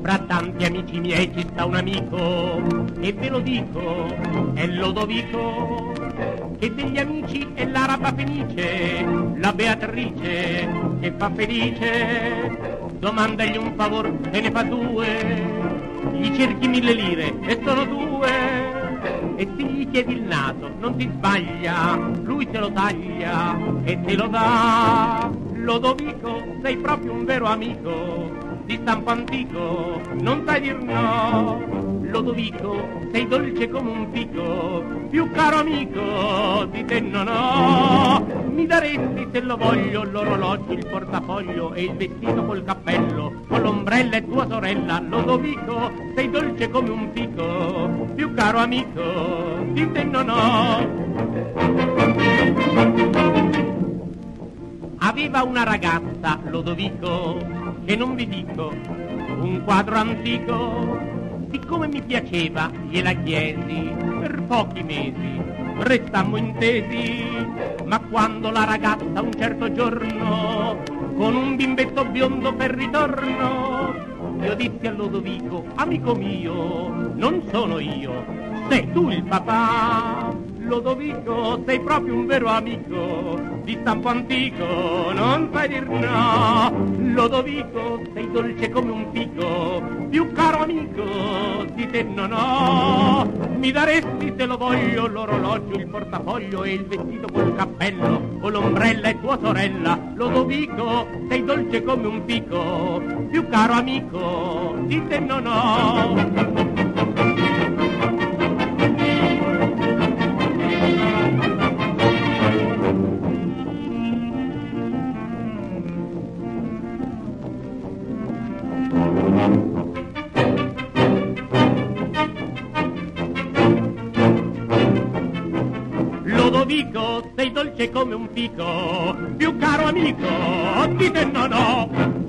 Fra tanti amici miei ci sta un amico, e ve lo dico, è Lodovico, che degli amici è l'araba fenice, la Beatrice che fa felice. Domandagli un favor e ne fa due, gli cerchi 1000 lire e sono 2. E se gli chiedi il naso non ti sbaglia, lui te lo taglia e te lo dà. Lodovico, sei proprio un vero amico, di stampo antico, non sai dir no. Lodovico, sei dolce come un fico, più caro amico di te non ho. Mi daresti, se lo voglio, l'orologio, il portafoglio e il vestito col cappello, con l'ombrella e tua sorella. Lodovico, sei dolce come un fico, più caro amico di te non ho. Aveva una ragazza, Lodovico, che non vi dico, un quadro antico. Siccome mi piaceva, gliela chiesi, per pochi mesi restammo intesi. Ma quando la ragazza un certo giorno, con un bimbetto biondo per ritorno, io dissi a Lodovico, amico mio, non sono io, sei tu il papà. Lodovico, sei proprio un vero amico, di stampo antico, non sai dir no. Lodovico, sei dolce come un fico, più caro amico di te non ho. Mi daresti, se lo voglio, l'orologio, il portafoglio e il vestito col cappello, con l'ombrella e tua sorella. Lodovico, sei dolce come un fico, più caro amico di te non ho. Lodovico, sei dolce come un fico, più caro amico di te non ho.